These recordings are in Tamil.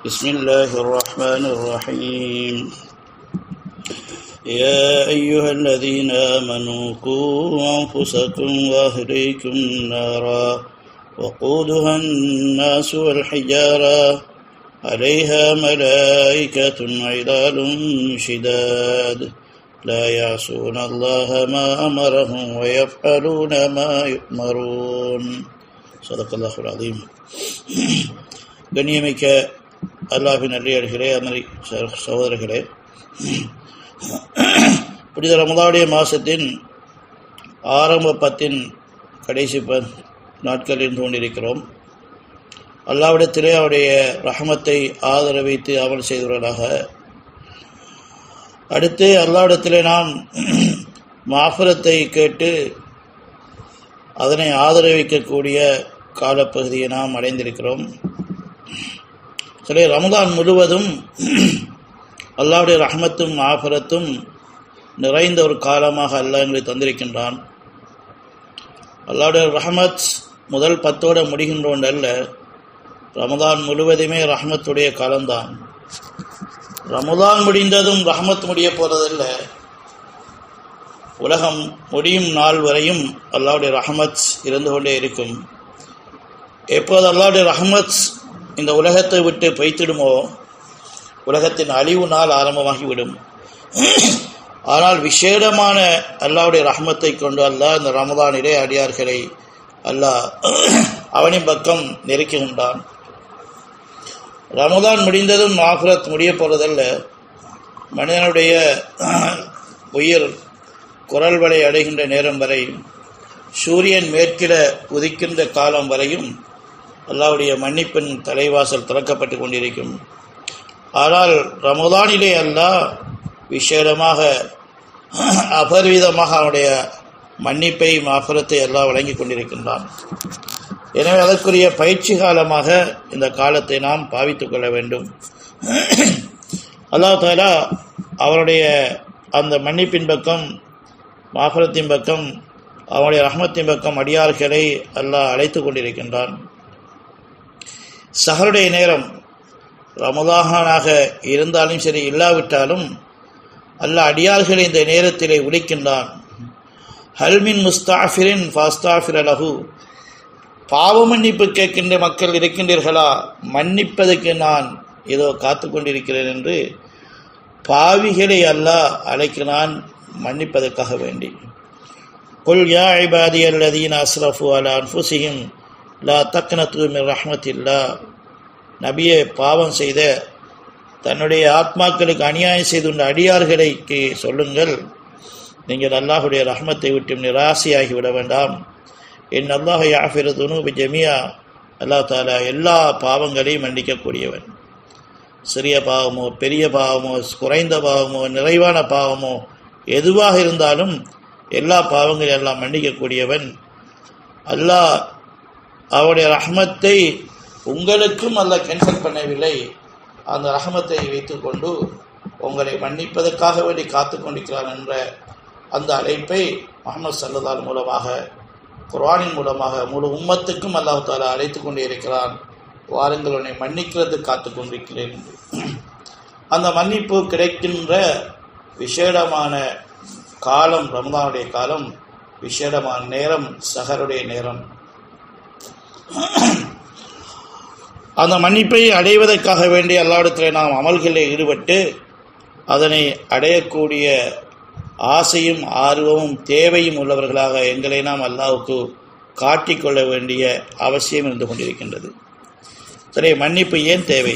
بسم الله الرحمن الرحيم يا أيها الذين آمنوا قوا أنفسكم وأهليكم نارا وقودها الناس والحجارة عليها ملائكة غلاظ شداد لا يعصون الله ما أمرهم ويفعلون ما يؤمرون صدق الله العظيم. கண்ணியமிக்க அல்லாஹ்வின் நல்லடியார்களே, அமரி சகோதரர்களே, புனித ரமலானுடைய மாதத்தின் ஆரம்ப 10 கடைசி நாட்களில் இருந்து கொண்டிருக்கிறோம். அல்லாஹ்விடத்திலே அவருடைய ரஹமத்தை ஆதரவு வைத்து அமல் செய்தவர்களாக, அடுத்து அல்லாஹ்விடத்திலே நாம் மாஃபிரத்தை கேட்டு அதனை ஆதரவிக்கக்கூடிய காலப்பகுதியை நாம் அடைந்திருக்கிறோம். சரி, ரமலான் முழுவதும் அல்லாஹ்வுடைய ரஹமத்தும் மாஃபிரத்தும் நிறைந்த ஒரு காலமாக அல்லாஹ் எங்களை தந்திருக்கின்றான். அல்லாஹ்வுடைய ரஹமத் முதல் 10 முடிகின்ற ஒன்று அல்ல, ரமலான் முழுவதுமே ரஹமத்துடைய காலம்தான். ரமலான் முடிந்ததும் ரஹமத் முடிய போறதில்லை, உலகம் முடியும் நாள் வரையும் அல்லாஹ்வுடைய ரஹமத் இருந்து கொண்டே இருக்கும். எப்போது அல்லாஹ்வுடைய ரஹமத் இந்த உலகத்தை விட்டு பொய்த்திடுமோ, உலகத்தின் அழிவு நாள் ஆரம்பமாகிவிடும். ஆனால் விசேடமான அல்லாஹ்வுடைய ரஹமத்தை கொண்டு அல்லாஹ் இந்த ரமலானிலே அடியார்களை அல்லாஹ் அவனின் பக்கம் நெருக்குகின்றான். ரமலான் முடிந்ததும் மாஃபிரத் முடிய போறதல்ல, மனிதனுடைய உயிர் குரல் வரை அடைகின்ற நேரம் வரை, சூரியன் மேற்கில உதிக்கின்ற காலம் வரையும் அல்லாஹ்வுடைய மன்னிப்பின் தலைவாசல் திறக்கப்பட்டு கொண்டிருக்கும். ஆனால் ரமலானிலே அல்லாஹ் விசேடமாக அபரிவிதமாக அவனுடைய மன்னிப்பை மாஃபிரத்தை அல்லாஹ் வழங்கி கொண்டிருக்கின்றான். எனவே அதற்குரிய பயிற்சி காலமாக இந்த காலத்தை நாம் பாவித்துக் கொள்ள வேண்டும். அல்லாஹ் தஆலா அவருடைய அந்த மன்னிப்பின் பக்கம், மாஃபிரத்தின் பக்கம், அவனுடைய ரஹ்மத்தின் பக்கம் அடியார்களை அல்லாஹ் அழைத்து கொண்டிருக்கின்றான். சஹருடைய நேரம் ரமலானாக இருந்தாலும் சரி, இல்லாவிட்டாலும் அல்லாஹ் அடியார்களை இந்த நேரத்திலே விളിக்கின்றான். ஹல்மின் முஸ்தாஃபிரின் ஃபாஸ்தாஃபிர லஹு, பாவ மன்னிப்பு கேட்கின்ற மக்கள் இருக்கின்றீர்களா, மன்னிப்பதற்கு நான் ஏதோ காத்து கொண்டிருக்கிறேன் என்று பாவிகளை அல்லாஹ் அழைக்கிறான், மன்னிப்பதற்காக வேண்டி. குல் யா இபாதிய அல்லதீன அஸ்ரஃபு அலா அன்ஃபுஸிஹிம் லா தக்னது மின் ரஹ்மத்தில்லாஹ், நபியே, பாவம் செய்த தன்னுடைய ஆத்மாக்களுக்கு அநியாயம் செய்துள்ள அடியார்களுக்கு சொல்லுங்கள், நீங்கள் அல்லாஹுடைய ரஹ்மத்தை விட்டு நிராசையாகி விட வேண்டாம். என் அல்லாஹ் யாஃபிரு துனூப ஜமியா, அல்லாஹ் தஆலா எல்லா பாவங்களையும் மன்னிக்கக்கூடியவன். சிறிய பாவமோ பெரிய பாவமோ குறைந்த பாவமோ நிறைவான பாவமோ எதுவாக இருந்தாலும் எல்லா பாவங்களையும் எல்லாம் மன்னிக்கக்கூடியவன். அல்லாஹ் அவருடைய ரஹ்மத்தை உங்களுக்கும் அல்லாஹ் கேன்சல் பண்ணவில்லை, அந்த ரஹ்மத்தை வைத்துக்கொண்டு உங்களை மன்னிப்பதற்காக வேண்டி காத்து கொண்டிருக்கிறான் என்ற அந்த அழைப்பை முஹம்மது ஸல்லல்லாஹு அலைஹி மூலமாக, குர்ஆனின் மூலமாக முழு உம்மத்துக்கும் அல்லாஹ் தஆலா அழைத்து கொண்டே இருக்கிறான். வாருங்கள், உன்னை மன்னிக்கிறது காத்து கொண்டிருக்கிறேன் என்று. அந்த மன்னிப்பு கிடைக்கின்ற விசேடமான காலம் ரமலானுடைய காலம், விசேடமான நேரம் சஹருடைய நேரம். அந்த மன்னிப்பை அடைவதற்காக வேண்டிய அல்லாஹ்விடத்தில் நாம் அமல்களில் ஈடுபட்டு அதனை அடையக்கூடிய ஆசையும் ஆர்வமும் தேவையும் உள்ளவர்களாக எங்களை நாம் அல்லாஹ்வுக்கு காட்டிக்கொள்ள வேண்டிய அவசியம் இருந்து கொண்டிருக்கின்றது. சரி, மன்னிப்பு ஏன் தேவை?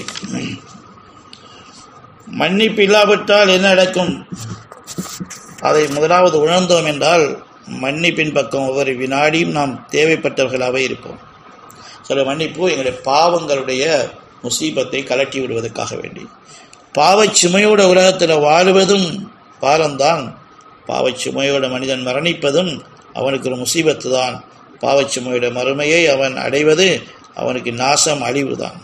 மன்னிப்பு இல்லாவிட்டால் என்ன நடக்கும்? அதை முதலாவது உணர்ந்தோம் என்றால் மன்னிப்பின் பக்கம் ஒவ்வொரு வினாடியும் நாம் தேவைப்பட்டவர்களாகவே இருப்போம். சில மன்னிப்பு எங்களுடைய பாவங்களுடைய முசீபத்தை கலட்டி விடுவதற்காக வேண்டி. பாவச் சுமையோட உலகத்தில் வாழுவதும் பாரம்தான், பாவச் சுமையோட மனிதன் மரணிப்பதும் அவனுக்கு ஒரு முசீபத்து தான். பாவச் சுமையோட மறுமையை அவன் அடைவது அவனுக்கு நாசம், அழிவு தான்.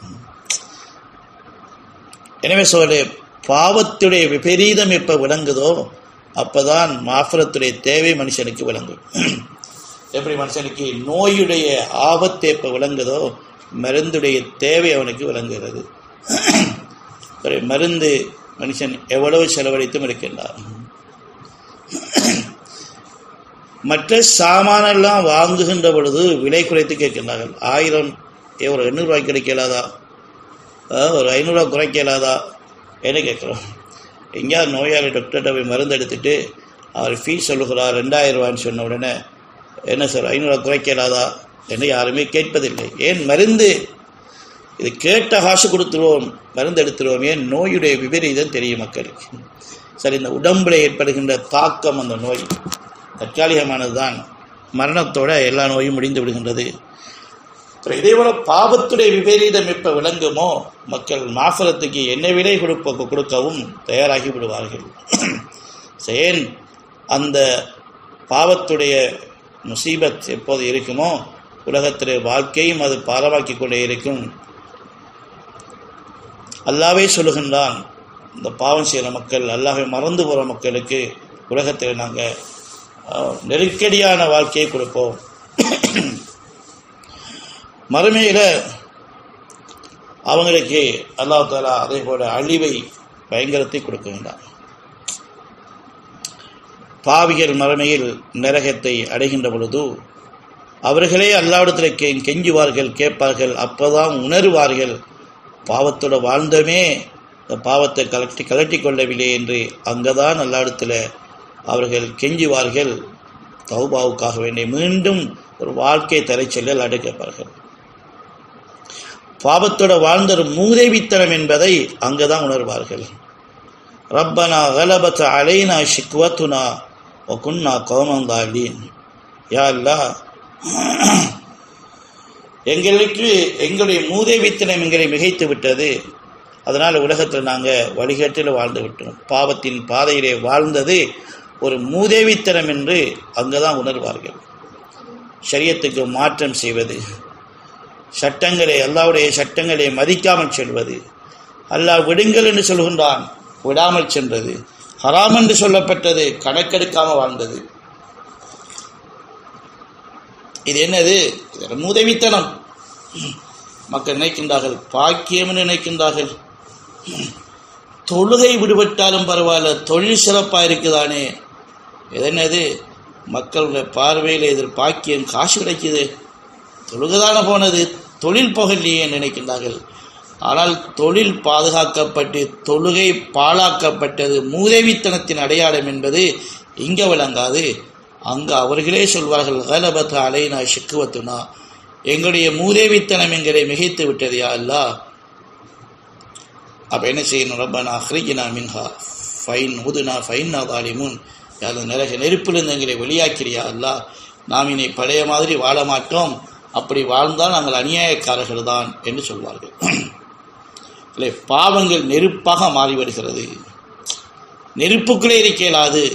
எனவே சொல்ல, பாவத்துடைய விபரீதம் எப்போ விளங்குதோ அப்போதான் மாஃபிரத்துடைய தேவை மனுஷனுக்கு விளங்கும். எப்படி மனுஷனுக்கு நோயுடைய ஆபத்து எப்போ விளங்குதோ மருந்துடைய தேவை அவனுக்கு விளங்குகிறது. ஒரு மருந்து மனுஷன் எவ்வளவு செலவழித்தும் இருக்கின்றார். மற்ற சாமானெல்லாம் வாங்குகின்ற பொழுது விலை குறைத்து கேட்கின்றார்கள். 1000 ஒரு 800 ரூபாய்க்கு கிடைக்க இயலாதா, ஒரு 500 ரூபா குறைக்க இயலாதா என்ன கேட்குறோம். எங்கேயாவது நோயாளி டாக்டர்கிட்ட போய் மருந்து எடுத்துட்டு அவர் ஃபீஸ் சொல்லுகிறார் 2000 ரூபான்னு சொன்ன உடனே என்ன சார் 500 ரூபா குறைக்க இயலாதா என்று யாருமே கேட்பதில்லை. ஏன் மருந்து இது கேட்ட காசு கொடுத்துருவோம், மருந்து எடுத்துருவோம். ஏன் நோயுடைய விபரீதம் தெரியும் மக்களுக்கு. சரி, இந்த உடம்பில் ஏற்படுகின்ற தாக்கம், அந்த நோய் தற்காலிகமானது தான், மரணத்தோட எல்லா நோயும் முடிந்து விடுகின்றது. இதேபோல பாவத்துடைய விபரீதம் எப்போ விளங்குமோ மக்கள் மாஃபரத்துக்கு என்ன விலை கொடுக்கவும் தயாராகி விடுவார்கள். ஏன் அந்த பாவத்துடைய முசீபத் எப்போது இருக்குமோ உலகத்திலே வாழ்க்கையும் அது பாரமாக்கி கொண்டே இருக்கும். அல்லாவே சொல்லுகின்றான், இந்த பாவம் செய்கிற மக்கள், அல்லாஹ்வை மறந்து போகிற மக்களுக்கு உலகத்தில் நாங்கள் நெருக்கடியான வாழ்க்கையை கொடுப்போம். மறுமையில் அவங்களுக்கு அல்லாஹ் தஆலா அதே போல அழிவை பயங்கரத்தை கொடுக்கின்றான். பாவிகள் மறுமையில் நரகத்தை அடைகின்ற பொழுது அவர்களே அல்லாஹ்விடத்தில் கெஞ்சுவார்கள், கேட்பார்கள். அப்போதான் உணர்வார்கள், பாவத்தோடு வாழ்ந்தோமே, இந்த பாவத்தை கலட்டி கொள்ளவில்லை என்று. அங்கதான் அல்லாஹ்விடத்தில் அவர்கள் கெஞ்சுவார்கள், தௌபாவுக்காக வேண்டிய மீண்டும் ஒரு வாழ்க்கை தரைச்செல்லல் அடைக்கப்பார்கள். பாவத்தோட வாழ்ந்த ஒரு மூதேவித்தனம் என்பதை அங்கதான் உணர்வார்கள். ரப்பனா கலபத அலைனா ஷிக்வத்துனா வகுன்னா கௌமன் தாலீன். யா அல்லாஹ், எங்களுடைய மூதேவித்தனம் எங்களை மிகைத்து விட்டது, அதனால் உலகத்தில் நாங்கள் வழிகேட்டில் வாழ்ந்து விட்டோம். பாவத்தின் பாதையிலே வாழ்ந்தது ஒரு மூதேவித்தனம் என்று அங்கதான் உணர்வார்கள். ஷரியத்துக்கு மாற்றம் செய்வது, சட்டங்களை, அல்லாஹ்வுடைய சட்டங்களை மதிக்காமல் செல்வது, அல்லாஹ் விடுங்கள் என்று சொல்கின்றான் விடாமல் சென்றது, ஹராம் என்று சொல்லப்பட்டது கணக்கெடுக்காமல் வாழ்ந்தது. இது என்னது? இது மூதேவித்தனம். மக்கள் நினைக்கின்றார்கள், பாக்கியம் நினைக்கின்றார்கள். தொழுகை விடுபட்டாலும் பரவாயில்ல, தொழில் சிறப்பாக இருக்குதானே. இது என்னது? மக்களுடைய பார்வையில் எதிர் பாக்கியம், காசு கிடைக்குது, தொழுகதான போனது, தொழில் போகலையே நினைக்கின்றார்கள். ஆனால் தொழில் பாதுகாக்கப்பட்டு தொழுகை பாழாக்கப்பட்டது மூதேவித்தனத்தின் அடையாளம் என்பது இங்கே விளங்காது. அங்கு அவர்களே சொல்வார்கள், கலபத் அலைனா ஷிக்வத்துனா, எங்களுடைய மூதேவித்தனம் எங்களை மிகைத்து விட்டது யா அல்லாஹ். அப்போ என்ன செய்யணும்? ரப்பனா அஹ்ரிஜ்னா மின்ஹா ஃபைன் உதுனா ஃபைன்னா தாலிமுன். நரக நெருப்பிலிருந்து எங்களை வெளியாக்கிறியா அல்லாஹ், நாம் இனி பழைய மாதிரி வாழ மாட்டோம், அப்படி வாழ்ந்தால் நாங்கள் அநியாயக்காரர்கள் தான் என்று சொல்வார்கள். இல்லை, பாவங்கள் நெருப்பாக மாறிவிடுகிறது, நெருப்புக்குள்ளே இருக்க இயலாது.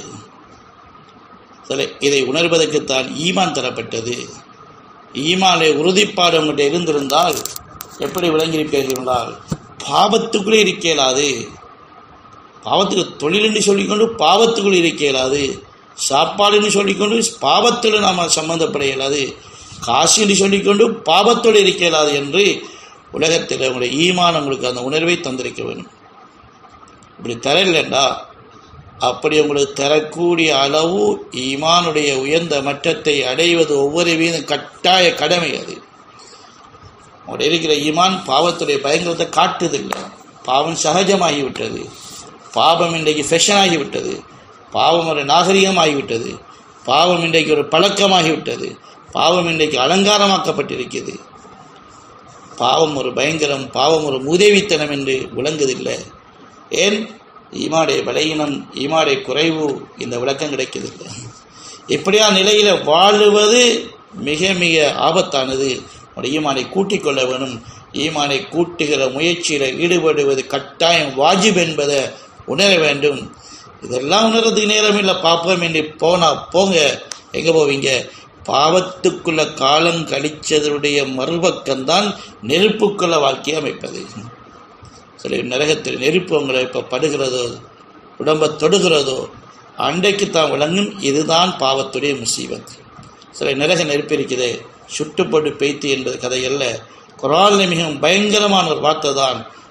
இதை உணர்வதற்குத்தான் ஈமான் தரப்பட்டது. ஈமானை உறுதிப்பாடு உங்கள்கிட்ட இருந்திருந்தால் எப்படி விளங்கியிருப்பீர்கள்? பாவத்துக்குள்ளே இருக்க இயலாது. பாவத்துக்கு தொழில் என்று சொல்லிக்கொண்டு பாவத்துக்குள் இருக்க இயலாது. சாப்பாடுன்னு சொல்லிக்கொண்டு பாவத்தில் நாம் சம்பந்தப்பட இயலாது. காசு என்று சொல்லிக்கொண்டு பாவத்தோடு இருக்க இயலாது என்று உலகத்தில் உங்களுடைய ஈமான் உங்களுக்கு அந்த உணர்வை தந்திருக்க வேண்டும். இப்படி தரலண்டா அப்படி உங்களுக்கு தரக்கூடிய அளவு ஈமானுடைய உயர்ந்த மட்டத்தை அடைவது ஒவ்வொரு வீதம் கட்டாய கடமை. அது உங்களுடைய இருக்கிற ஈமான் பாவத்துடைய பயங்கரத்தை காட்டுதில்லை. பாவம் சகஜமாகிவிட்டது, பாவம் இன்றைக்கு ஃபேஷன் ஆகிவிட்டது, பாவம் ஒரு நாகரிகம் ஆகிவிட்டது, பாவம் இன்றைக்கு ஒரு பழக்கமாகிவிட்டது, பாவம் இன்றைக்கு அலங்காரமாக்கப்பட்டிருக்கிறது. பாவம் ஒரு பயங்கரம், பாவம் ஒரு மூதேவித்தனம் என்று விளங்குதில்லை. ஏன்? ஈமாடைய பலகீனம், ஈமாடைய குறைவு, இந்த விளக்கம் கிடைக்கதில்லை. இப்படியா நிலையில் வாழுவது மிக மிக ஆபத்தானது. ஈமானை கூட்டிக் கொள்ள வேணும். ஈமானை கூட்டுகிற முயற்சியில் ஈடுபடுவது கட்டாயம் வாஜிப் என்பதை உணர வேண்டும். இதெல்லாம் உணர்றதுக்கு நேரம் இல்லை. பார்ப்போம் என்று போங்க, எங்கே போவீங்க? பாவத்துக்குள்ள காலம் கழிச்சதனுடைய மறுபக்கம்தான் நெருப்புக்குள்ள வாழ்க்கையை அமைப்பது. சில நரகத்தில் நெருப்பு உங்களை இப்போ படுகிறதோ, உடம்பை தொடுகிறதோ, அன்றைக்கு தான் விளங்கும் இதுதான் பாவத்துடைய முசீபத். சில நரக நெருப்பு இருக்குது, சுட்டுப்பட்டு பெய்த்து என்பது கதையல்ல. குர்ஆனில் மிகவும் பயங்கரமான ஒரு வார்த்தை தான்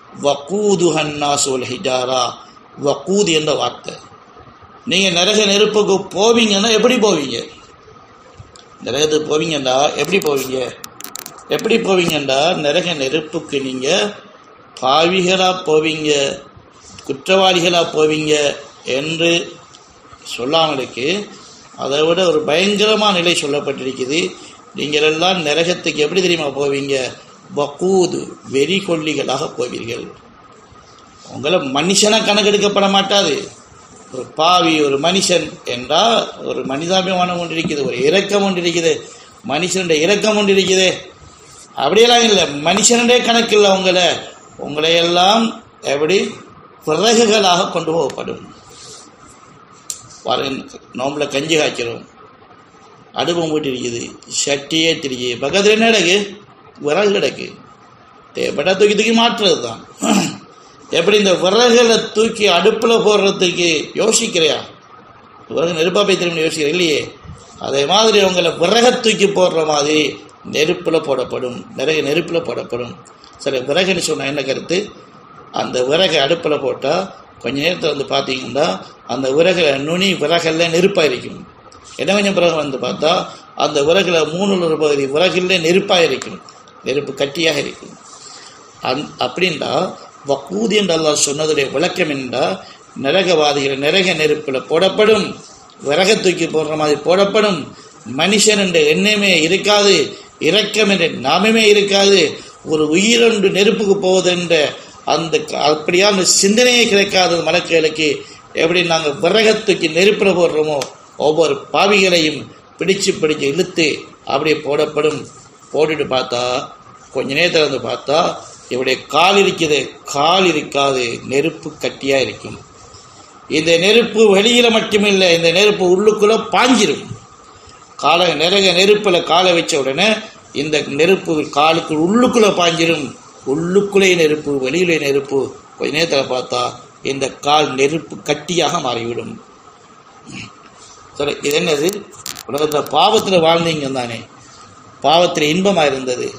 வக்கூதுஹன் நாஸ் வல் ஹிஜாரா. வக்கூது என்ற வார்த்தை. நீங்கள் நரக நெருப்புக்கு போவீங்கன்னா எப்படி போவீங்க? நரகத்துக்கு போவீங்கண்டா எப்படி போவீங்கண்டா நரக நெருப்புக்கு நீங்கள் பாவிகளாக போவீங்க, குற்றவாளிகளாக போவீங்க என்று சொல்லாமலுக்கு அதை விட ஒரு பயங்கரமான நிலை சொல்லப்பட்டிருக்குது. நீங்கள் எல்லாம் நரகத்துக்கு எப்படி தெரியுமா போவீங்க? வக்கூது, வெறி கொல்லிகளாக போவீர்கள். உங்களை மனுஷனாக கணக்கெடுக்கப்பட மாட்டாது. ஒரு பாவி, ஒரு மனுஷன் என்றால் ஒரு மனிதாபிமானம் ஒன்று இருக்குது, ஒரு இரக்கம் ஒன்று இருக்குது, மனுஷனுடைய இரக்கம் ஒன்று இருக்குது. அப்படியெல்லாம் இல்லை, மனுஷனுடைய கணக்கு இல்லை. உங்களையெல்லாம் எப்படி விறகுகளாக கொண்டு போகப்படும். நோம்பில் கஞ்சி காய்க்கிறோம், அடுப்பம் போட்டு இருக்குது, சட்டியே திரிக்கு, பக்கத்தில் என்ன கிடக்கு? விறகு கிடக்கு. தேவைப்பட்டா தூக்கி மாற்றுறது தான். எப்படி இந்த விறகுகளை தூக்கி அடுப்பில் போடுறதுக்கு யோசிக்கிறையா? விறகு நெருப்பாக போய் திரும்பி யோசிக்கிற இல்லையே. அதே மாதிரி உங்களை விறகை தூக்கி போடுற மாதிரி நெருப்பில் போடப்படும், நிறைய நெருப்பில் போடப்படும். சரி, விறகுன்னு சொன்னால் என்ன கருத்து? அந்த விறகை அடுப்பில் போட்டால் கொஞ்சம் நேரத்தில் பார்த்தீங்கன்னா அந்த விறகில் நுனி விறகெல்லாம் நெருப்பாக இருக்கும். என்ன கொஞ்சம் பிறகு பார்த்தா அந்த விறகுல 3 பகுதி விறகுல நெருப்பாக இருக்கும், நெருப்பு கட்டியாக இருக்கும். அப்படின்டா வக்கூது என்று அல்லாஹ் சொன்னதுடைய விளக்கம் என்றால் நரகவாதிகள் நரக நெருப்பில் போடப்படும், விறக தூக்கி போடுற மாதிரி போடப்படும். மனுஷன் என்ற எண்ணமே இருக்காது, இரக்கம் என்ற நாமமே இருக்காது. ஒரு உயிரொன்று நெருப்புக்கு போவதென்ற அந்த அப்படியான சிந்தனையே கிடைக்காத மலக்குகளுக்கு எப்படி நாங்கள் விறக தூக்கி நெருப்பில் போடுறோமோ ஒவ்வொரு பாவிகளையும் பிடிச்சு இழுத்து அப்படியே போடப்படும். போட்டுட்டு பார்த்தா கொஞ்ச நேரத்தில் பார்த்தா இவருடைய கால் இருக்குது, கால் இருக்காது, நெருப்பு கட்டியாக இருக்கும். இந்த நெருப்பு வெளியில் மட்டுமில்லை, இந்த நெருப்பு உள்ளுக்குள்ளே பாஞ்சிரும். நரக நெருப்பில் காலை வச்ச உடனே இந்த நெருப்பு காலுக்கு உள்ளுக்குள்ளே பாஞ்சிரும். உள்ளுக்குள்ளே நெருப்பு, வெளியிலே நெருப்பு. கொஞ்ச நேரத்தில் பார்த்தா இந்த கால் நெருப்பு கட்டியாக மாறிவிடும். சரி, இது என்னது? உலகத்தில் பாவத்தில் வாழ்ந்தீங்க தானே, பாவத்தில் இன்பமாக இருந்தது,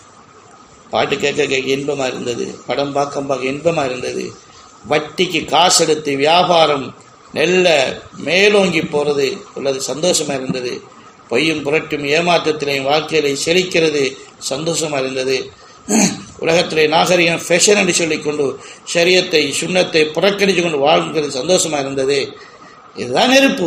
பாட்டு கேட்க இன்பமாக இருந்தது, படம் பார்க்க இன்பமாக இருந்தது, வட்டிக்கு காசு எடுத்து வியாபாரம் நெல்ல மேலோங்கி போகிறது உள்ளது சந்தோஷமாக இருந்தது, பொய்யும் புரட்டும் ஏமாற்றத்திலையும் வாழ்க்கையிலே செழிக்கிறது சந்தோஷமாக இருந்தது, உலகத்திலே நாகரிகம் ஃபேஷன் என்று சொல்லிக்கொண்டு ஷரியத்தை சுன்னத்தை புறக்கணித்து கொண்டு வாழ்கிறது சந்தோஷமாக இருந்தது. இதுதான் நெருப்பு.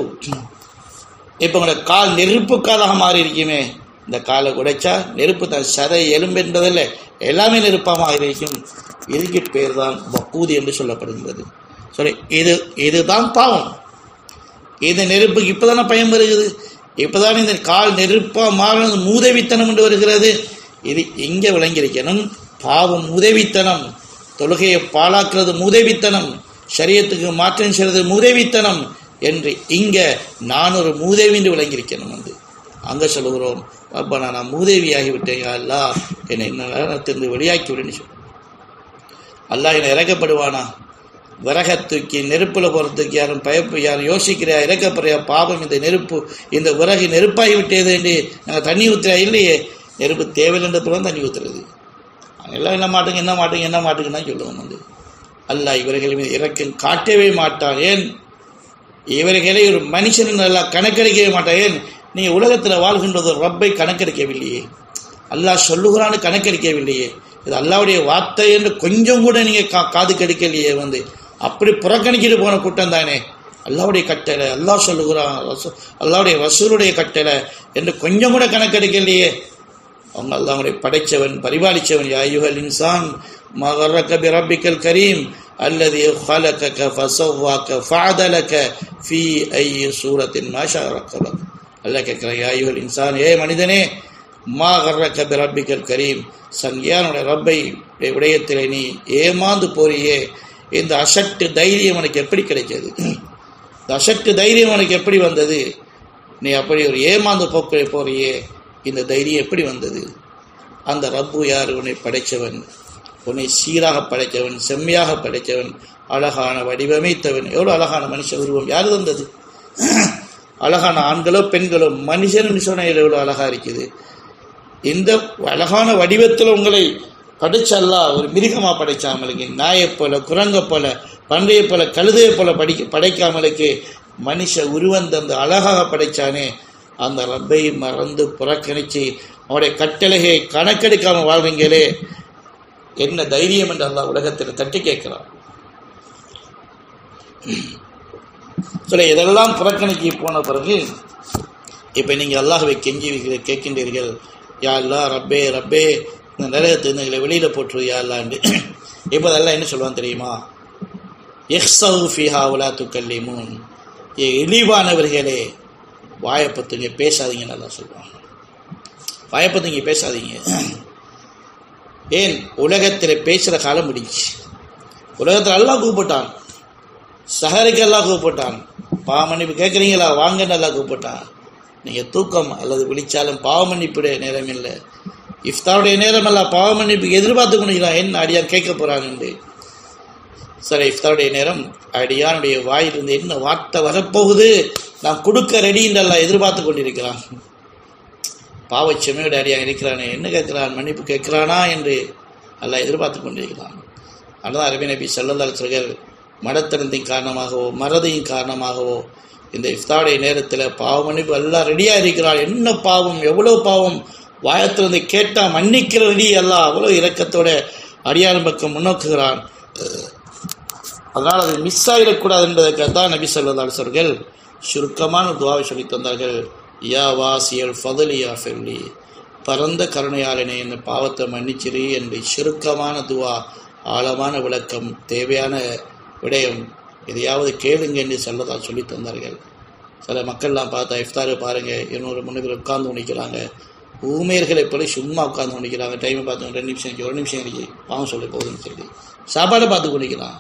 இப்போ உங்களை கால் நெருப்பு காலாக மாறி இருக்குமே, இந்த காலை உடைச்சா நெருப்பு தான், சதை எலும்பு என்பதில்லை, எல்லாமே நெருப்பாக இருக்கும். இதுக்கு பேர் தான் வக்கூது என்று சொல்லப்படுகிறது. சரி, இதுதான் பாவம். இந்த நெருப்புக்கு இப்போ தானே பயம் வருகிறது, இப்போ தானே இந்த கால் நெருப்பாக மாறினது மூதவித்தனம் என்று வருகிறது. இது எங்கே விளங்கியிருக்கணும்? பாவம் மூதவித்தனம், தொழுகையை பாழாக்குறது மூதவித்தனம், ஷரியத்துக்கு மாற்றம் செய்வது மூதவித்தனம் என்று இங்கே நான் ஒரு மூதேவி என்று விளங்கியிருக்கணும். அங்கே சொல்லுகிறோம், அப்போ நான் மூதேவி ஆகிவிட்டேன், அல்லாஹ் என்னை நரகத்திலிருந்து வெளியாக்கி விடுன்னு சொல்லு. அல்லாஹ் என்னை இறக்கப்படுவானா? விறக தூக்கி நெருப்பில் போகிறதுக்கு யாரும் யோசிக்கிறியா? இறக்கப்படுறியா? பாவம், இந்த நெருப்பு, இந்த விறகு நெருப்பாகி விட்டது என்று நாங்கள் தண்ணி ஊற்றுறா இல்லையே. நெருப்பு தேவையில்லைன்றதுக்கு தான் தண்ணி ஊற்றுறது. எல்லாம் என்ன மாட்டுங்கன்னா சொல்லுவோம். அல்லாஹ் இவர்கள் மீது இறக்கம் காட்டவே மாட்டான். ஏன்? இவர்களை ஒரு மனுஷன் நல்லா கணக்கெடுக்கவே மாட்டான். ஏன்? நீங்கள் உலகத்தில் வாழ்கின்றது ரப்பை கணக்கெடுக்கவில்லையே, அல்லாஹ் சொல்லுகிறான்னு கணக்கெடுக்கவில்லையே, இது அல்லாவுடைய வார்த்தை என்று கொஞ்சம் கூட நீங்கள் காது கெடுக்கலையே. அப்படி புறக்கணிக்கிட்டு போன கூட்டம் தானே. அல்லாவுடைய கட்டளை, அல்லாஹ் சொல்லுகிறான், அல்லாவுடைய ரசூலுடைய கட்டளை என்று கொஞ்சம் கூட கணக்கெடுக்கலையே. அவங்க அல்லாஹ்வுடைய படைச்சவன், பரிபாலிச்சவன். யா அய்யுஹல் இன்சான் மா கர்ரக பிரப்பிக்கல் கரீம் அல்லதி ஹலகக ஃபஸவ்வாக ஃபஅதலக ஃபீ ஐயி சூரத்தின் மா ஷா ரக்கபக். அல்லாஹ் கேட்கிறான், யா அய்யுஹல் இன்சான், ஏ மனிதனே, மா கர்ரக பிரப்பிக்கல் கரீம், சங்கியானுடைய ரப்பை விடயத்திலே நீ ஏமாந்து போறியே, இந்த அசட்டு தைரியம் உனக்கு எப்படி கிடைச்சது? இந்த அசட்டு தைரியம் உனக்கு எப்படி வந்தது? நீ அப்படி ஒரு ஏமாந்து போக்க போறியே, இந்த தைரியம் எப்படி வந்தது? அந்த ரப்பு யார்? உன்னை படைத்தவன், உன்னை சீராக படைத்தவன், செம்மையாக படைத்தவன், அழகான வடிவமைத்தவன். எவ்வளோ அழகான மனுஷ உருவம் யார் தந்தது? அழகான ஆண்களோ பெண்களோ, மனுஷன் சொன்ன எவ்வளோ அழகாக இருக்குது. இந்த அழகான வடிவத்தில் உங்களை படைச்சல்லாம் ஒரு மிருகமாக படைச்சாமலுக்கு, நாயை போல, குரங்கை போல, பன்றையை போல, கழுதையை போல படைக்காமலுக்கு மனுஷ உருவந்தந்து அழகாக படைச்சானே, அந்த ரப்பை மறந்து புறக்கணிச்சு அவருடைய கட்டளையை கணக்கெடுக்காமல் வாழ்றீங்களே, என்ன தைரியம் என்று அல்லாஹ் உலகத்தில் தட்டி கேட்கிறான். சொல்ல இதெல்லாம் புறக்கணிக்கு போன பிறகு இப்போ நீங்கள் அல்லாஹ்வை கெஞ்சி கேட்கின்றீர்கள், யா அல்லா ரப்பே ரப்பே இந்த நரகத்தை எங்களை வெளியில் போட்டுரு யா அல்லாண்டு. இப்போ அதெல்லாம் என்ன சொல்லுவான் தெரியுமா? எஹ்ஸவு ஃபிஹா வலா துக்கல்லிமூன், இழிவானவர்களே வாயப்பத்துங்க பேசாதீங்கன்னு நல்லா சொல்லுவாங்க. வாயப்பத்துங்க பேசாதீங்க. ஏன் உலகத்தில் பேசுகிற காலம் முடிஞ்சு. உலகத்தில் எல்லாம் கூப்பிட்டான், சஹருக்கு எல்லாம் கூப்பிட்டான், பாவமன்னிப்பு கேட்குறீங்களா வாங்கன்னு எல்லாம் கூப்பிட்டான். நீங்கள் தூக்கம் அல்லது விழிச்சாலும் பாவமன்னிப்புடைய நேரம் இல்லை, இஃப்தாருடைய நேரம் அல்ல, பாவமன்னிப்புக்கு எதிர்பார்த்து கொண்டிருக்கிறான். என்ன அடியான் கேட்க போகிறான்னு. சரி, இஃப்தாருடைய நேரம், அடியானுடைய வாயிலிருந்து என்ன வார்த்தை வரப்போகுது, நான் கொடுக்க ரெடின்றெல்லாம் எதிர்பார்த்து கொண்டிருக்கிறான். பாவச்சமையோட அடியாக இருக்கிறானே, என்ன கேட்கிறான், மன்னிப்பு கேட்கிறானா என்று எல்லாம் எதிர்பார்த்து கொண்டிருக்கிறான். அதுதான் அரபி நபி ஸல்லல்லாஹு அலைஹி வஸல்லம் மடத்திறந்தின் காரணமாகவோ மறதியின் காரணமாகவோ இந்த இஃப்தாருடைய நேரத்தில் பாவ மன்னிப்பு எல்லாம் ரெடியாக இருக்கிறான். என்ன பாவம், எவ்வளோ பாவம், வாயத்திலிருந்து கேட்டால் மன்னிக்கிற ரெடி எல்லாம் அவ்வளோ இரக்கத்தோட அடியான் பக்கம் முன்னோக்குகிறான். அதனால் அது மிஸ் ஆகிடக்கூடாது என்பதற்காக தான் நபி ஸல்லல்லாஹு அலைஹி வஸல்லம் சுருக்கமான துவாவை சொல்லி தந்தார்கள். யா வாசியல் ஃபதலி யா ஃபெல்லி, பரந்த கருணையாளனே இந்த பாவத்தை மன்னிச்சிரு என்று சுருக்கமான துவா, ஆழமான விளக்கம், தேவையான விடயம், எதையாவது கேளுங்க என்று சொல்லதான் சொல்லி தந்தார்கள். சில மக்கள்லாம் பார்த்தா இஃப்தாரு பாருங்கள், 200-300 பேர் உட்கார்ந்து உணிக்கிறாங்க. ஊமையர்களை போல சும்மா உட்கார்ந்து உணிக்கிறாங்க. டைமை பார்த்து 2 நிமிஷம் இருக்கு, 1 நிமிஷம் இருக்கு, பாவம் சொல்லி போகுதுன்னு சொல்லி சாப்பாடை பார்த்து குடிக்கிறான்.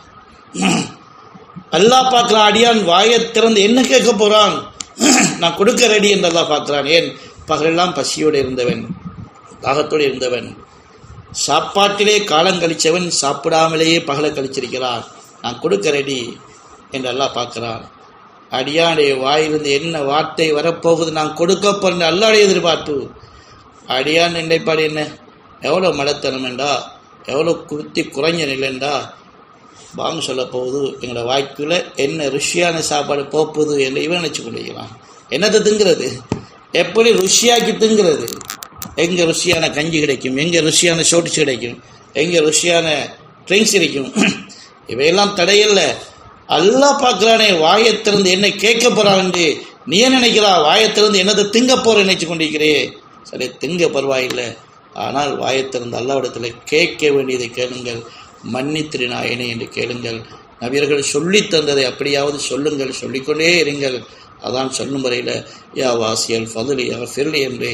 அல்லாஹ் பார்க்குறான், அடியான் வாயை திறந்து என்ன கேட்க போகிறான், நான் கொடுக்க ரெடி என்று அல்லாஹ் பார்க்குறான். ஏன் பகலெல்லாம் பசியோடு இருந்தவன், தாகத்தோடு இருந்தவன், சாப்பாட்டிலே காலம் கழித்தவன் சாப்பிடாமலேயே பகலை கழிச்சிருக்கிறான், நான் கொடுக்க ரெடி என்று அல்லாஹ் பார்க்குறான். அடியானுடைய வாயிலிருந்து என்ன வார்த்தை வரப்போகுது, நான் கொடுக்க போகிறேன் அல்லாஹ்வுடைய எதிர்பார்ப்பு. அடியான் நிலைப்பாடு என்ன, எவ்வளோ மடத்தனம் என்றா, எவ்வளோ குத்தி குறைஞ்ச நிலைண்டா, வாங்க சொல்ல போகுது எங்களோட வாய்க்குள்ள என்ன ருஷியான சாப்பாடு போப்புது என்று இவன் நினச்சி கொண்டிருக்கிறான். என்னத்தை திங்கிறது, எப்படி ருஷியாக்கி திங்கிறது, எங்கே ருஷியான கஞ்சி கிடைக்கும், எங்கே ருஷியான ஷோட்டிச்சு கிடைக்கும், எங்கே ருஷியான ட்ரிங்க்ஸ் கிடைக்கும், இவையெல்லாம் தடையில்ல. அல்லாஹ் பார்க்குறானே, வாயத்திலிருந்து என்ன கேட்க போகிறான்னு நீ நினைக்கிறா, வாயத்திலிருந்து என்னதை திங்க போகிற நினைச்சு கொண்டிருக்கிறே. சரி, திங்க பரவாயில்லை, ஆனால் வாயத்திலிருந்து அல்லாஹ்விடத்தில் கேட்க வேண்டியதை கேளுங்கள், மன்னித்திரு நாயனே என்று கேளுங்கள். நபியர்கள் சொல்லி தந்ததை அப்படியாவது சொல்லுங்கள், சொல்லிக்கொண்டே இருங்கள். அதான் சொல்லும் வரையில் யா வாசியல் ஃபதுலி யா ஃபிர்லி என்று.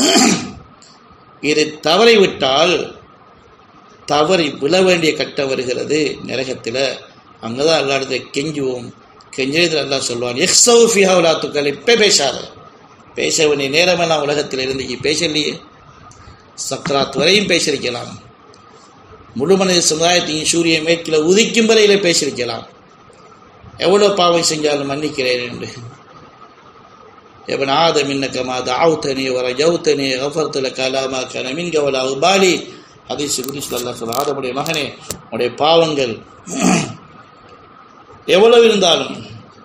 இது தவறி விட்டால் தவறி விழ வேண்டிய கட்டம் வருகிறது நரகத்தில். அங்கே தான் அல்லாஹ்விடத்தை கெஞ்சுவோம். கெஞ்சத்தில் அல்லாஹ் சொல்லுவான், எக்ஸவு ஃபிஹா வலா துக்கல், இப்போ பேசாத, பேச வேண்டிய நேரமெல்லாம் உலகத்தில் இருந்துச்சு, பேசலையே. சக்ராத் வரையும் பேசியிருக்கலாம், முழு மனித சமுதாயத்தையும் சூரிய மேற்கில் உதிக்கும் வரையிலே பேசியிருக்கலாம், எவ்வளோ பாவம் செஞ்சாலும் மன்னிக்கிறேன் என்று. எவன் ஆதம் இன்னக்கமா தாவுத்தனி வர ஜவுத்தனி கஃபர்த்துல கலாமா கன மின்கவலா உபாலி ஹதீஸ் குத்ஸில் அல்லாஹ் சொல்றான், ஆதமுடைய மகனே, உடைய பாவங்கள் எவ்வளவு இருந்தாலும்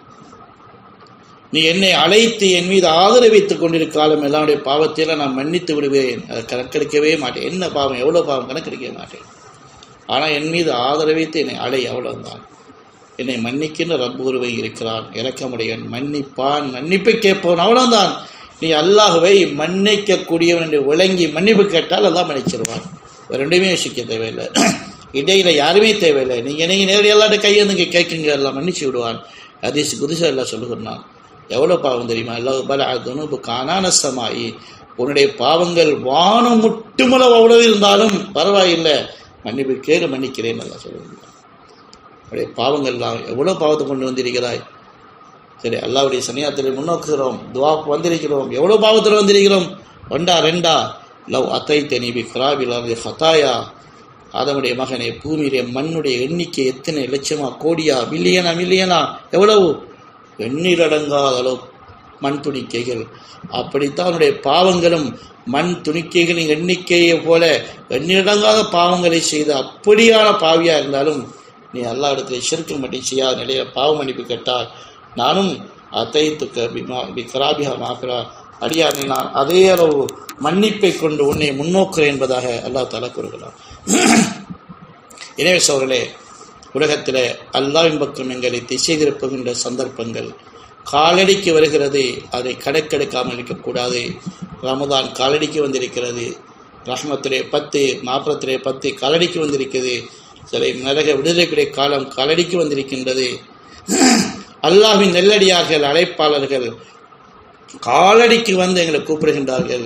நீ என்னை அழைத்து என் மீது ஆதரவித்துக் கொண்டிருக்காலும் எல்லாருடைய பாவத்தையெல்லாம் நான் மன்னித்து விடுவேன், அதை கணக்கெடுக்கவே மாட்டேன். என்ன பாவம், எவ்வளோ பாவம் கணக்கெடுக்க மாட்டேன். ஆனால் என் மீது ஆதரவித்து என்னை அழை, அவ்வளவுதான். என்னை மன்னிக்கின்ற ரப் ஒருவன் இருக்கிறான், இரக்கமுடையவன், மன்னிப்பான், மன்னிப்பை கேட்பவன், அவ்வளவுதான். நீ அல்லாஹ்வை மன்னிக்கக்கூடியவன் என்று விளங்கி மன்னிப்பு கேட்டால் அல்லாஹ் மன்னிச்சிருவான். ரெண்டுமே யோசிக்க தேவையில்லை, இடையில யாருமே தேவையில்லை. நீங்கள் நேரடி எல்லாட்ட கையெழுந்து கேட்குங்க, எல்லாம் மன்னிச்சு விடுவான். ஹதீஸ் குத்ஸில் எல்லாம் சொல்லுகிறான். எவ்வளோ பாவம் தெரியுமா, அல்லாஹ் பலஅதுனுபு கானானசமாயி, உன்னுடைய பாவங்கள் வானம் முட்டுமளவு அவ்வளவு இருந்தாலும் பரவாயில்லை, மன்னிப்பு கேளு, மன்னிக்கிறேன் நல்லா சொல்லுகிறான். உடைய பாவங்கள்லாம் எவ்வளோ பாவத்தை கொண்டு வந்திருக்கிறாய். சரி, அல்லாஹ்வுடைய சன்னியாத்தில் முன்னோக்குகிறோம், துவாக்கு வந்திருக்கிறோம், எவ்வளோ பாவத்தில் வந்திருக்கிறோம். 1 2 லவ் அத்தை தெனிபி கிராபில் ஹதாயா, ஆதமுடைய மகனே, பூமியிலே மண்ணுடைய எண்ணிக்கை எத்தனை லட்சமா, கோடியா, மில்லியனா, எவ்வளவு, எண்ணிலடங்காத அளவு மண் துணிக்கைகள். அப்படித்தான் அவனுடைய பாவங்களும் மண் துணிக்கைகளின் எண்ணிக்கையை போல எண்ணிடங்காத பாவங்களை செய்து அப்படியான பாவியாக இருந்தாலும் நீ அல்லாஹ் இடத்துல ஷிர்க் மட்டும் செய்யாத நிலையில் பாவ மன்னிப்பு கேட்டால் நானும் அத்தைத்துக்க மாக்கிறா அடியாரை நான் அதே அளவு மன்னிப்பை கொண்டு உன்னை முன்னோக்குறேன் என்பதாக அல்லாஹ் தஆலா கூறுகிறார். எனவே சோழர்களே, உலகத்தில் அல்லாஹ்வின் பக்கம் எங்களை திசை திருப்புகின்ற சந்தர்ப்பங்கள் காலடிக்கு வருகிறது. அதை கணக்கெடுக்காமல் இருக்கக்கூடாது. ரமதான் காலடிக்கு வந்திருக்கிறது. ரஹ்மத்திலே 10, மாபரத்திலே 10 காலடிக்கு வந்திருக்கிறது. சில நரக விடுதலைக்குடைய காலம் காலடிக்கு வந்திருக்கின்றது. அல்லாஹ்வின் நெல்லடியார்கள், அழைப்பாளர்கள் காலடிக்கு வந்து எங்களை கூப்பிடுகின்றார்கள்.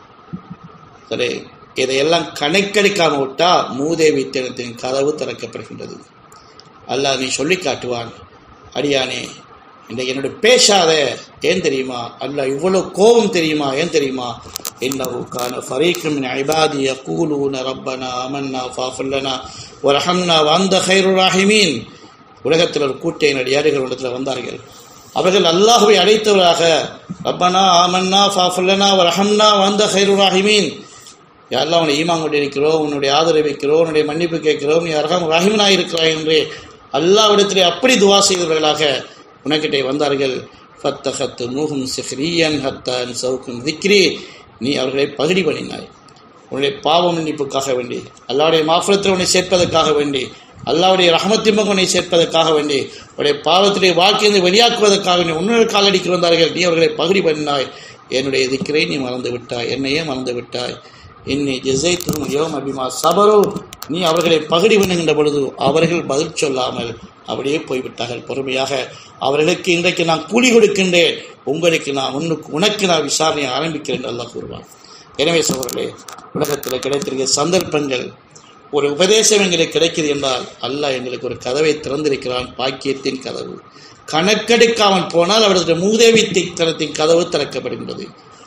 சரி, இதையெல்லாம் கணக்கெடுக்காமல் விட்டால் மூதேவித்தனத்தின் கதவு திறக்கப்படுகின்றது. அல்லாஹ் நீ சொல்லி காட்டுவான், அடியானே இன்றைக்கு என்னோட பேசாத, ஏன் தெரியுமா? அல்லாஹ் இவ்வளோ கோபம் தெரியுமா? ஏன் தெரியுமா? இன்னஹு கான ஃபரீக்கும் மின் இபாதி யகூலூன ரப்பனா ஆமன்னா ஃபஃபிர் லனா வர்ஹம்னா வஅன்த கைருர் ராஹிமீன். உலகத்தில் ஒரு கூட்டையின் அடியார்கள் இடத்துல வந்தார்கள். அவர்கள் அல்லாஹ்வை அழைத்தவராக ரப்பனா ஆமன்னா ஃபஃபிர் லனா வர்ஹம்னா வஅன்த கைருர் ராஹிமீன். யா அல்லாஹ் உன்னை ஈமான் கொண்டிருக்கிறோம், உன்னுடைய ஆதரவு வைக்கிறோம், உன்னுடைய மன்னிப்பு கேட்கிறோம், நீ அர்ஹம் ராஹிமனாக இருக்கிறாய் என்று அல்லாஹ்விடத்திலே அப்படி துவா செய்தவர்களாக உனக்கிட்டே வந்தார்கள். ஃபத்தஹத்து மூஹும் சிஹ்ரியன் ஹத்தன் சவுக்கும் திக்ரி. நீ அவர்களை பகுடி பண்ணினாய். உன்னுடைய பாவ மன்னிப்புக்காக வேண்டி, அல்லாஹ்வுடைய மாஃபிரத்தில் உன்னை சேர்ப்பதற்காக வேண்டி, அல்லாஹ்வுடைய ரஹமத்தின் உன்னை சேர்ப்பதற்காக வேண்டி, உன்னுடைய பாவத்திலே வாழ்க்கையை வெளியாக்குவதற்காக வேண்டி உன்னுடைய காலடிக்கு வந்தார்கள். நீ அவர்களை பகுடி பண்ணினாய். என்னுடைய திக்ரை நீ மறந்து விட்டாய், என்னையே மறந்து விட்டாய். இன்னி ஜஸைத்துஹும் யௌம பிமா ஸபரு. நீ அவர்களை பகுடி பண்ணுகின்ற பொழுது அவர்கள் பதில் சொல்லாமல் அப்படியே போய்விட்டார்கள். பொறுமையாக அவர்களுக்கு இன்றைக்கு நான் கூலி கொடுக்கின்றேன், உங்களுக்கு நான் உனக்கு நான் விசாரணையை ஆரம்பிக்கிறேன் என்று அல்லாஹ் கூறுவான். எனவே சகோதரர்களே, உலகத்தில் கிடைத்திருக்கிற சந்தர்ப்பங்கள், ஒரு உபதேசம் எங்களுக்கு கிடைக்கிறது என்றால் அல்லாஹ் எங்களுக்கு ஒரு கதவை திறந்திருக்கிறான், பாக்கியத்தின் கதவு. கணக்கெடுக்காமல் போனால் அவரது மூதேவித்தனத்தின் கதவு திறக்கப்படுகின்றது.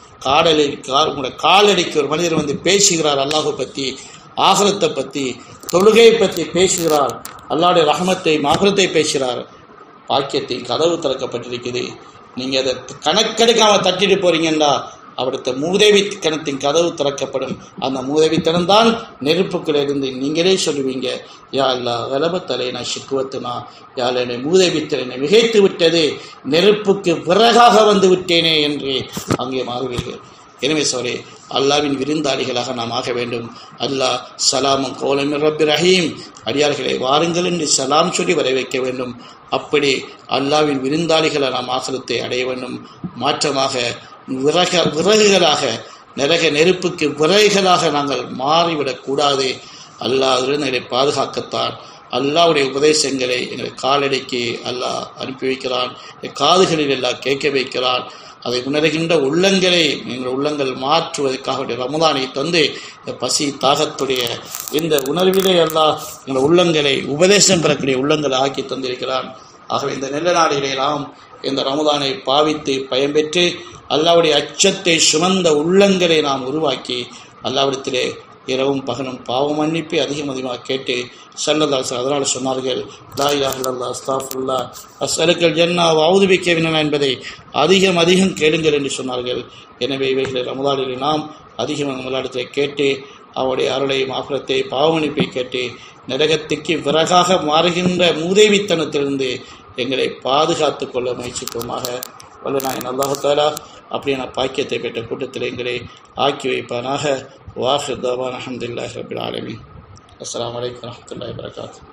உங்களோட காலடிக்கு ஒரு மனிதர் வந்து பேசுகிறார், அல்லாஹை பற்றி, ஆகிரத்தை பற்றி, தொழுகையை பற்றி பேசுகிறார், அல்லாஹ்வுடைய ரஹமத்தை மாஃபிரத்தை பேசுகிறார், பாக்கியத்தின் கதவு திறக்கப்பட்டிருக்குது. நீங்கள் அதை கணக்கெடுக்காமல் தட்டிட்டு போறீங்கன்னா அவருடைய மூதேவித்தனத்தின் கதவு திறக்கப்படும். அந்த மூதேவித்தனம் தான் நெருப்புக்குள்ளிருந்து நீங்களே சொல்லுவீங்க, யா அல்லாஹ் கலபத்தலை நான் சிக்குவத்துனா, யா என்னை மூதேவித்தனை என்னை மிகைத்து விட்டது, நெருப்புக்கு விறகாக வந்து விட்டேனே என்று அங்கே மாறுவீர்கள். எனவே சோரே, அல்லாவின் விருந்தாளிகளாக நாம் ஆக வேண்டும். அல்லாஹ் சலாமும் கௌலம் ரப்பி ரஹீம், அடியார்களை வாருங்கள் என்று சலாம் சொல்லி வர வைக்க வேண்டும். அப்படி அல்லாவின் விருந்தாளிகளை நாம் ஆகிரத்தை அடைய வேண்டும். மாற்றமாக விறகுகளாக, நரக நெருப்புக்கு விறகுகளாக நாங்கள் மாறிவிடக்கூடாது. அல்லாஹ் அதிலிருந்து எங்களை பாதுகாக்கத்தான் அல்லாஹ்வுடைய உபதேசங்களை எங்கள் காலடிக்கு அல்லாஹ் அனுப்பி வைக்கிறான், காதுகளில் எல்லாம் கேட்க வைக்கிறான். அதை உணர்கின்ற உள்ளங்களை எங்கள் உள்ளங்கள் மாற்றுவதற்காக ரமதானை தந்து இந்த பசி தாகத்துடைய இந்த உணர்விலே அல்லாஹ் எங்கள் உள்ளங்களை உபதேசம் பெறக்கூடிய உள்ளங்களை ஆக்கி தந்திருக்கிறான். ஆகவே இந்த நல்ல நாளிலே நாம் இந்த ரமதானை பாவித்து பயன்பெற்று அல்லாஹ்வுடைய அச்சத்தை சுமந்த உள்ளங்களை நாம் உருவாக்கி அல்லாஹ்விடத்திலே இரவும் பகலும் பாவ மன்னிப்பை அதிகமாக கேட்டு ஸல்லல்லாஹு அலைஹி வஸல்லம் அதனால் சொன்னார்கள், லா இலாஹா இல்லல்லாஹ் அஸ்தக்ஃபிருல்லாஹ் அஸ்அலுக்கல் ஜன்னா வ அஊது பிக்க மினன் என்பதை அதிகம் கேளுங்கள் என்று சொன்னார்கள். எனவே இவைகளை ரமதானில் நாம் அதிகமாக நம்மளிடத்தை கேட்டு அவருடைய அருளை மாஃபிரத்தை பாவ மன்னிப்பை கேட்டு நரகத்துக்கு விறகாக மாறுகின்ற மூதேவித்தனத்திலிருந்து எங்களை பாதுகாத்து கொள்ள முயற்சிப்போமாக. வல்லநாயன் அல்லாஹ் தஆலா அப்படியான பாக்கியத்தை பெற்ற கூட்டத்தில் எங்களை ஆக்கி வைப்பானாக. வாஹிர் தவானா அல்ஹம்துலில்லாஹி ரப்பில் ஆலமீன். அஸ்ஸலாமு அலைக்கும் வரஹ்மத்துல்லாஹி வபரகாத்துஹு.